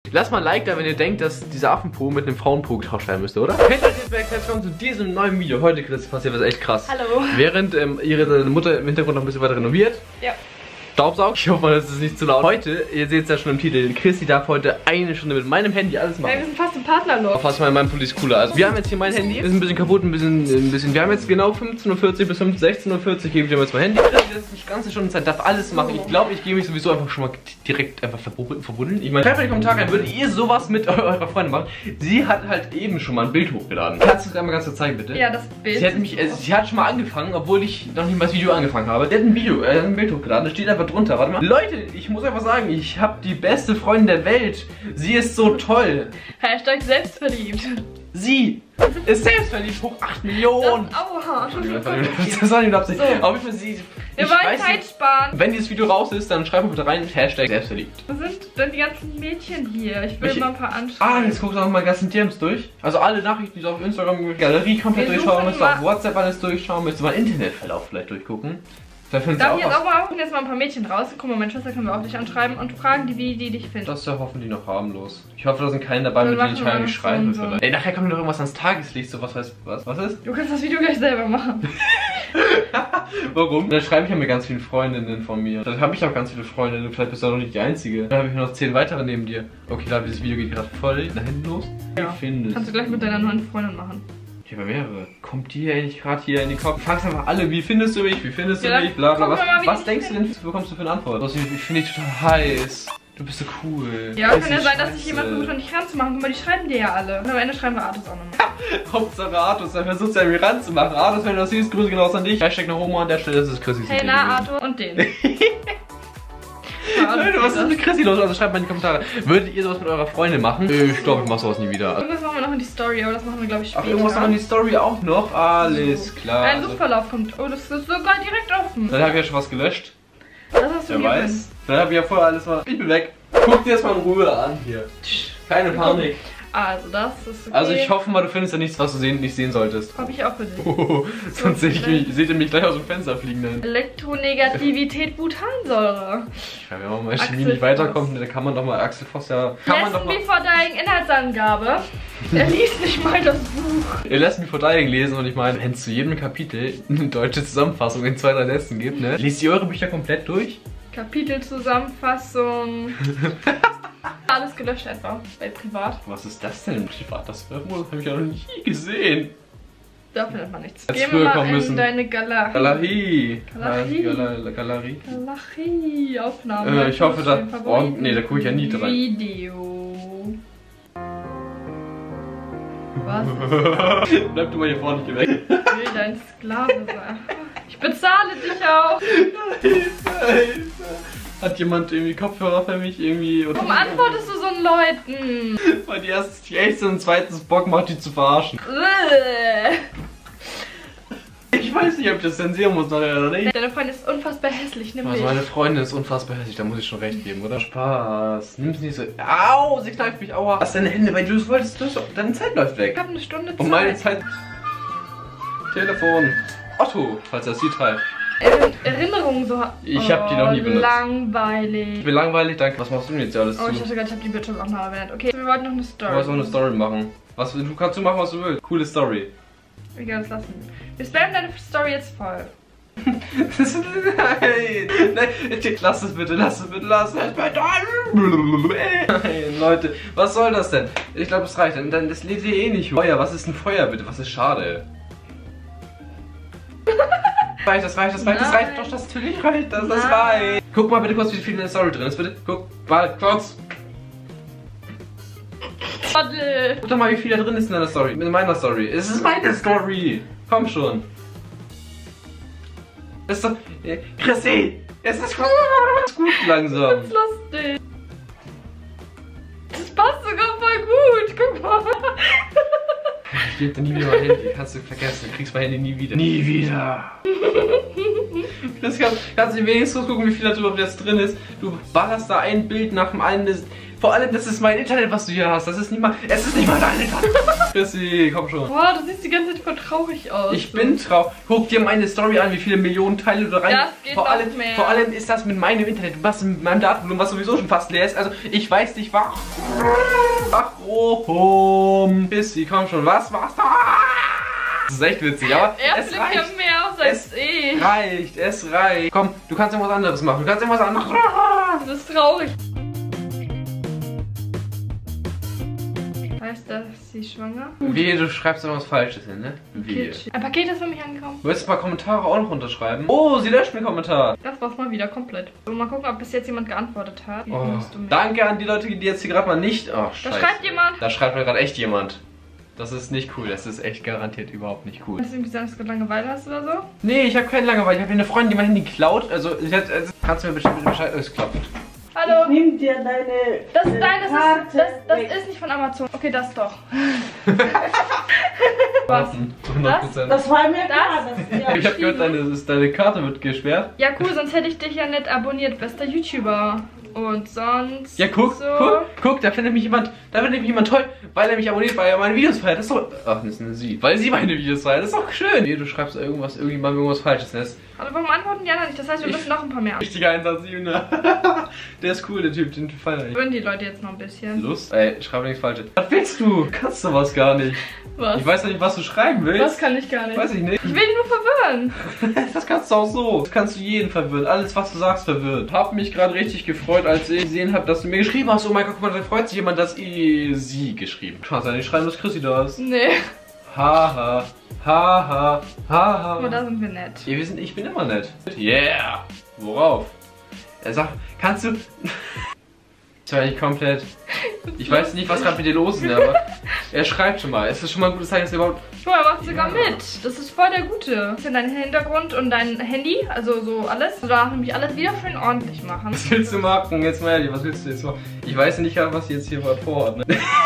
Lasst mal ein Like da, wenn ihr denkt, dass dieser Affenpo mit einem Frauenpo getauscht werden müsste, oder? Hey Leute, herzlich willkommen zu diesem neuen Video. Heute, Chris, passiert was echt krass. Hallo. Während ihre Mutter im Hintergrund noch ein bisschen weiter renoviert. Ja. Staubsaugt. Ich hoffe mal, das ist nicht zu laut. Heute, ihr seht es ja schon im Titel, Chrissy darf heute eine Stunde mit meinem Handy alles machen. Ja, wir sind fast im Partnerlook. Fast mal in meinem Pulli ist cooler. Also wir haben jetzt hier mein Handy, ist ein bisschen kaputt, ein bisschen. Wir haben jetzt genau 15:40 Uhr bis 16:40 Uhr gebe ich dir jetzt mein Handy. Das ist eine ganze Stunde Zeit, darf alles machen. Ich glaube, ich gehe mich sowieso einfach schon mal direkt einfach verbunden. Ich meine, schreibt in die Kommentare rein, würdet ihr sowas mit eurer Freundin machen? Sie hat halt eben schon mal ein Bild hochgeladen. Kannst du das einmal ganz kurz zeigen, bitte? Ja, das Bild. Sie hat schon mal angefangen, obwohl ich noch nicht mal das Video angefangen habe. Sie hat ein Bild hochgeladen, da steht einfach drunter. Warte mal. Leute, ich muss einfach sagen, ich habe die beste Freundin der Welt. Sie ist so toll. Hashtag selbstverliebt. Sie ist selbstverliebt, hoch 8 Millionen. Aua. Das war nicht Absicht. Auf jeden Fall sie. Wir wollen Zeit sparen. Wenn dieses Video raus ist, dann schreibt mal bitte rein, Hashtag selbstverliebt. Wo sind denn die ganzen Mädchen hier? Ich will mal ein paar anschauen. Ah, jetzt guckst du noch mal ganzen DMs durch. Also alle Nachrichten, die du auf Instagram, Galerie komplett durchschauen müsst, auf WhatsApp alles durchschauen müsst, mal Internetverlauf vielleicht durchgucken. Darf ich jetzt auch mal ein paar Mädchen raus? Guck mal, meine Schwester können wir auch dich anschreiben und fragen die, wie die dich finden. Das ist ja hoffentlich noch harmlos. Ich hoffe, da sind keine dabei, mit denen ich heimlich schreiben will. Ey, nachher kommt noch irgendwas ans Tageslicht, so was heißt was? Was ist? Du kannst das Video gleich selber machen. Warum? Dann schreibe ich ja mit ganz vielen Freundinnen von mir. Dann habe ich auch ganz viele Freundinnen, vielleicht bist du auch noch nicht die einzige. Dann habe ich noch 10 weitere neben dir. Okay, da dieses Video geht gerade voll nach hinten los. Ja. Kannst du gleich mit deiner neuen Freundin machen. Ich habe mehrere. Kommt die eigentlich gerade hier in die Kopf? Fragst einfach alle, wie findest du mich? Wie findest du mich? Bla bla. Was denkst du denn, was bekommst du für eine Antwort? Ich finde dich total heiß. Du bist so cool. Ja, kann ja sein, dass sich jemand versucht, an dich ranzumachen. Guck mal, die schreiben dir ja alle. Und am Ende schreiben wir Artus auch nochmal. Hauptsache Artus, der versucht es an mir ranzumachen. Artus, wenn du das siehst, Grüße genauso an dich. Hashtag noch Homo an der Stelle, das ist Chrissy. Hey, na, Arthur und den. Leute, was ist mit Chrissy los? Also schreibt mal in die Kommentare. Würdet ihr sowas mit eurer Freundin machen? Ich glaube, ich mache sowas nie wieder. Irgendwas machen wir noch in die Story, aber das machen wir, glaube ich, später. Ach, irgendwas noch in die Story auch noch? Alles klar. Ein Suchverlauf kommt. Oh, das ist sogar direkt offen. Dann habe ich ja schon was gelöscht. Das hast du Wer weiß. Dann habe ich ja vorher alles mal. Ich bin weg. Guck dir das mal in Ruhe an hier. Keine Panik. Also das ist okay. Also ich hoffe mal, du findest ja nichts, was du nicht sehen solltest. Hoffe ich auch für dich. Sonst seht ihr mich gleich aus dem Fenster fliegen dann. Elektronegativität Butansäure. Ja, wenn man mal Chemie nicht weiterkommt, dann kann man doch mal Axel Voss ja... Lesson Before Dying Inhaltsangabe. Er liest nicht mal das Buch. Ihr lasst mich vor Dying lesen und ich meine, wenn es zu jedem Kapitel eine deutsche Zusammenfassung in 2, 3 Sätzen gibt, ne? Liest ihr eure Bücher komplett durch? Kapitelzusammenfassung. Alles gelöscht etwa, bei privat. Was ist das denn privat? Das habe ich ja noch nie gesehen. Da findet man nichts. Gehen wir mal in deine Galerie. Aufnahme. Ich hoffe, da... Oh, nee, da gucke ich ja nie dran. Video. Was? Bleib du mal hier vorne, nicht weg. Ich will dein Sklave sein. Ich bezahle dich auch. Hilfe. Hat jemand irgendwie Kopfhörer für mich irgendwie? Warum antwortest du so Leuten? Weil die erste und zweitens Bock macht, die zu verarschen. Ich weiß nicht, ob ich das zensieren muss oder nicht. Deine Freundin ist unfassbar hässlich, nimm Also meine Freundin ist unfassbar hässlich, da muss ich schon recht geben, oder? Spaß. Nimm's nicht so. Au, sie kneift mich, aua. Lass deine Hände, weil du wolltest, deine Zeit läuft weg. Ich hab eine Stunde Zeit. Und meine Zeit. Telefon. Otto, falls er das sieht, halt. Erinnerungen so. Ich hab die noch nie benutzt. Langweilig. Ich bin langweilig, danke. Was machst du denn jetzt alles zu? Oh, ich dachte gerade, ich hab die Bildschirm auch noch erwähnt. Okay, wir wollten noch eine Story. Du wolltest noch eine Story machen. Du kannst machen, was du willst. Coole Story. Egal, das lassen. Wir spammen deine Story jetzt voll. Nein, lass es bitte, lass es bitte, lass es bitte. Nein, Leute, was soll das denn? Ich glaube, es reicht. Dann das lädt ihr eh nicht. Feuer, was ist ein Feuer bitte? Was ist schade? Das reicht, das reicht doch, das natürlich reicht, das reicht. Guck mal bitte kurz, wie viel in der Story drin ist, bitte. Guck mal kurz. Guck doch mal, wie viel da drin ist in deiner Story. In meiner Story. Es ist meine Story. Komm schon. Das ist doch... Chrissy! Es ist gut langsam. Das ist lustig. Das passt sogar voll gut. Guck mal. Ich gebe dir nie wieder mein Handy. Kannst du vergessen. Du kriegst mein Handy nie wieder. Nie wieder. Das kannst du wenigstens gucken, wie viel da überhaupt jetzt drin ist. Du ballerst da ein Bild nach dem einen. Vor allem, das ist mein Internet, was du hier hast. Es ist nicht mal dein Internet. Chrissy, komm schon. Boah, du siehst die ganze Zeit voll traurig aus. Ich bin traurig. Guck dir meine Story an, wie viele Millionen Teile du da rein. Das geht vor allem, noch mehr. vor allem ist das mit meinem Internet, was mit meinem Datenvolumen, was sowieso schon fast leer ist. Also, ich weiß nicht, warum. Chrissy, komm schon. Was war's da? Das ist echt witzig, aber es reicht. Ja mehr aus als ich. Es reicht. Komm, du kannst irgendwas anderes machen. Du kannst irgendwas anderes machen. Das ist traurig. Weißt du, ist sie schwanger? Wehe, du schreibst irgendwas Falsches hin, ne? Wehe. Ein Paket ist für mich angekommen. Du willst ein paar Kommentare auch noch unterschreiben? Oh, sie löscht einen Kommentar. Das war's mal wieder komplett. So, mal gucken, ob bis jetzt jemand geantwortet hat. Wie Oh, findest du mich? danke an die Leute, die jetzt hier gerade mal nicht... Oh, scheiße. Da schreibt jemand. Da schreibt mir gerade echt jemand. Das ist nicht cool. Das ist echt garantiert überhaupt nicht cool. Kannst du irgendwie sagen, dass du gerade Langeweile hast oder so? Nee, ich habe keine Langeweile. Ich habe hier eine Freundin, die mein Handy klaut. Also, kannst du mir bestimmt Bescheid... Es klappt. Hallo. Ich nehm dir deine Das ist dein, das weg. ist nicht von Amazon. Okay, das doch. Was? 100%. Das war mir klar. Das, ja. Ich habe gehört, deine Karte wird gesperrt. Ja, cool, sonst hätte ich dich ja nicht abonniert. Bester YouTuber. Und sonst. Ja, guck, so. guck, da findet mich jemand toll, weil er mich abonniert, weil er meine Videos feiert. Das ist doch. Ach, das ist eine sie. Weil sie meine Videos feiert. Das ist doch schön. Nee, du schreibst irgendwas Falsches. Das ist Aber warum antworten die anderen nicht? Das heißt, wir müssen noch ein paar mehr. richtiger Einsatz, ne? Der ist cool, der Typ, den feier ich. Würden die Leute jetzt noch ein bisschen. Lust? Ey, schreib nichts Falsches. Was willst du? Du kannst sowas gar nicht. Was? Ich weiß doch nicht, was du schreiben willst. Das kann ich gar nicht. Weiß ich nicht. Ich will dich nur verwirren. Das kannst du auch so. Das kannst du jeden verwirren. Alles, was du sagst, verwirrt. Hab mich gerade richtig gefreut, als ich gesehen habe, dass du mir geschrieben hast. Oh mein Gott, guck mal, da freut sich jemand, dass sie geschrieben. Kannst du ja nicht schreiben, dass Chrissy da ist. Nee. Haha. Haha. Haha. Aber da sind wir nett. Ja, ich bin immer nett. Yeah. Worauf? Er sagt, kannst du... Das war nicht komplett... Ich weiß nicht, was gerade mit dir los ist, aber er schreibt schon mal. Es ist schon mal ein gutes Zeichen, dass er überhaupt... Guck mal, er macht sogar mit. Das ist voll der Gute. Das ist ja dein Hintergrund und dein Handy, also so alles. Du darfst nämlich alles wieder schön ordentlich machen. Was willst du machen? Jetzt mal ehrlich, was willst du jetzt machen? Ich weiß nicht, was jetzt hier vorhat, ne?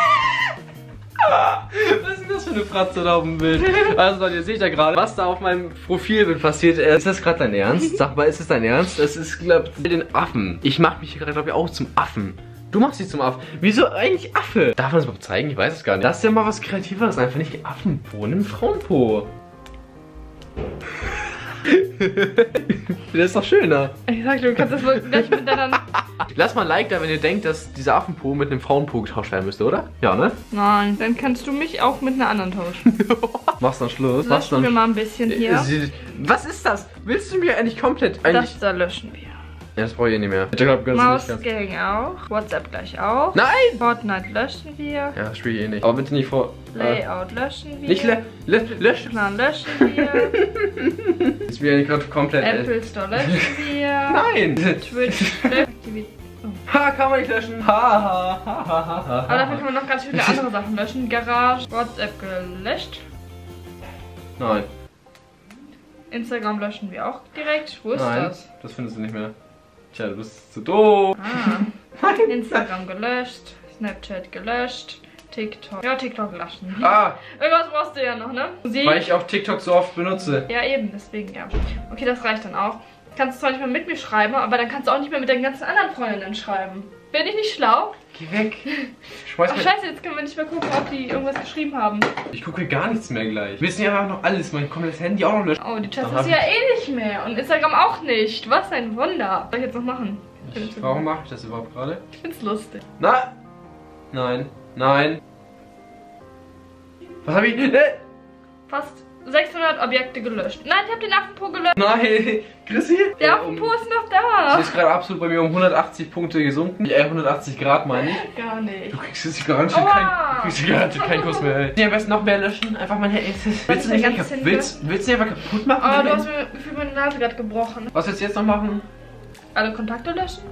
Was ist denn das für eine Fratze da auf dem Bild? Also Leute, ihr seht ja gerade, was da auf meinem Profilbild passiert. Ist das gerade dein Ernst? Sag mal, ist das dein Ernst? Das ist, glaube ich, den Affen. Ich mach mich gerade, glaube ich, auch zum Affen. Du machst dich zum Affen. Wieso eigentlich Affe? Darf man das überhaupt zeigen? Ich weiß es gar nicht. Das ist ja mal was Kreativeres. Einfach nicht Affenpo, nimm Frauenpo. Das ist doch schöner. Ich sag dir, du kannst das wohl gleich mit deiner... Lass mal ein Like da, wenn ihr denkt, dass dieser Affenpo mit einem Frauenpo getauscht werden müsste, oder? Ja, ne? Nein, dann kannst du mich auch mit einer anderen tauschen. Mach's dann Schluss. Löschen wir mal ein bisschen hier. Was ist das? Willst du mir eigentlich komplett... Eigentlich... Das da löschen wir. Ja, das brauche ich nicht mehr. Ich glaub, Mausgang auch. WhatsApp gleich auch. Nein! Fortnite löschen wir. Ja, das spiele ich eh nicht. Aber bitte nicht vor... Layout löschen wir. Nicht löschen. Plan löschen wir. Ich spiele ja gerade komplett... Apple Store löschen wir. Nein! Twitch Aktivität. Ha, kann man nicht löschen. Ha, ha, ha, ha, ha. Aber dafür können wir noch ganz viele andere Sachen löschen. Garage, WhatsApp gelöscht. Nein. Instagram löschen wir auch direkt. Wo ist Nein, das? das findest du nicht mehr. Tja, du bist zu doof. Ah. Instagram gelöscht. Snapchat gelöscht. TikTok. Ja, TikTok löschen. Ah, Irgendwas brauchst du ja noch, ne? Musik. weil ich auch TikTok so oft benutze. Ja, eben, deswegen, ja. Okay, das reicht dann auch. Kannst zwar nicht mehr mit mir schreiben, aber dann kannst du auch nicht mehr mit deinen ganzen anderen Freundinnen schreiben. Bin ich nicht schlau? Geh weg. Schmeiß Ach mir... scheiße, jetzt können wir nicht mehr gucken, ob die irgendwas geschrieben haben. Ich gucke gar nichts mehr gleich. Wir wissen ja einfach noch alles. Man kann das Handy auch noch löschen. Oh, die Chats Dann ist ja eh nicht mehr. Und Instagram auch nicht. Was ein Wunder. Was soll ich jetzt noch machen? Warum mache ich das überhaupt gerade? Ich find's lustig. Na! Nein. Nein. Was habe ich... Fast 600 Objekte gelöscht. Nein, ich hab den Affenpo gelöscht. Nein, Chrissy? Der Affenpo ist noch da. Sie ist gerade absolut bei mir um 180 Punkte gesunken. 180 Grad meine ich. Gar nicht. Du kriegst jetzt garantiert keinen Kuss mehr, ey. Nee, am besten noch mehr löschen. Einfach mein Handy. Willst du nicht einfach kaputt machen? Oh, du hast mir für meine Nase gerade gebrochen. Was willst du jetzt noch machen? Alle Kontakte löschen?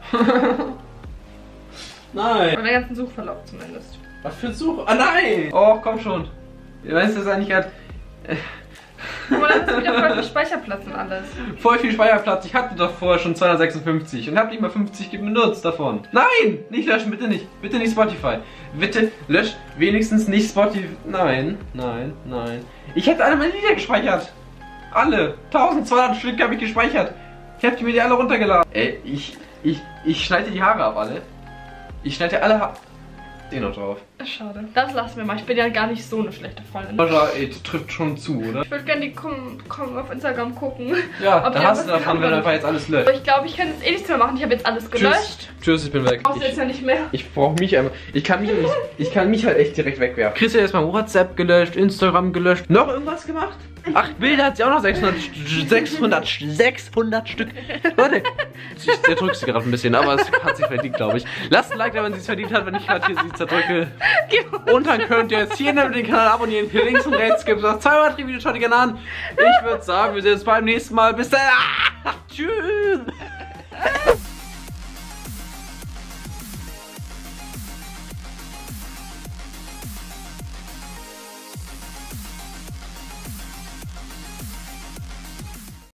Nein. Oder den ganzen Suchverlauf zumindest. Was für ein Such? Ah nein! Oh, komm schon. Du weißt das eigentlich gerade. Aber dann hast du wieder voll viel Speicherplatz und alles. Voll viel Speicherplatz. Ich hatte doch vorher schon 256 und habe nicht mal 50 benutzt davon. Nein! Nicht löschen, bitte nicht. Bitte nicht Spotify. Bitte löscht wenigstens nicht Spotify. Nein, nein, nein. Ich hätte alle meine Lieder gespeichert. Alle. 1200 Stück habe ich gespeichert. Ich habe die mir alle runtergeladen. Ey, ich schneide die Haare ab, alle. Ich schneide ja alle noch drauf. Schade. Das lassen wir mal. Ich bin ja gar nicht so eine schlechte Freundin. Sascha, ey, das trifft schon zu, oder? Ich würde gerne die auf Instagram gucken. Ja, ob da die hast du was davon, wenn du haben. einfach jetzt alles löscht. Aber ich glaube, ich kann jetzt eh nichts mehr machen. Ich habe jetzt alles gelöscht. Tschüss, ich bin weg. Brauchst du jetzt ja nicht mehr. Ich brauche mich einfach. Ich kann mich halt echt direkt wegwerfen. Chris hat erstmal WhatsApp gelöscht, Instagram gelöscht. Noch irgendwas gemacht? Ach, Bilder hat sie auch noch 600 Stück. Leute, der drückt sie gerade ein bisschen, aber es hat sich verdient, glaube ich. Lasst ein Like da, wenn sie es verdient hat, wenn ich gerade hier sie zerdrücke. Und dann könnt ihr jetzt hier den Kanal abonnieren. Hier links und rechts gibt es noch 2 weitere Videos. Schaut die gerne an. Ich würde sagen, wir sehen uns beim nächsten Mal. Bis dann. Tschüss.